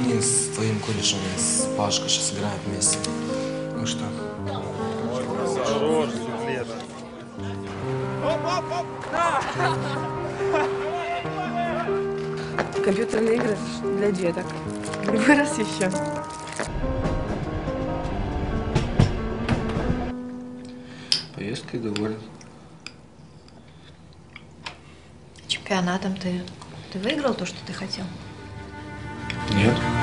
они с твоим колледжем, с Пашкой сейчас играют вместе. Ну что? Хорош, Лера. Компьютерные игры для деток. Вырос еще. Поездкой доволен. Чемпионатом ты выиграл то, что ты хотел? Нет.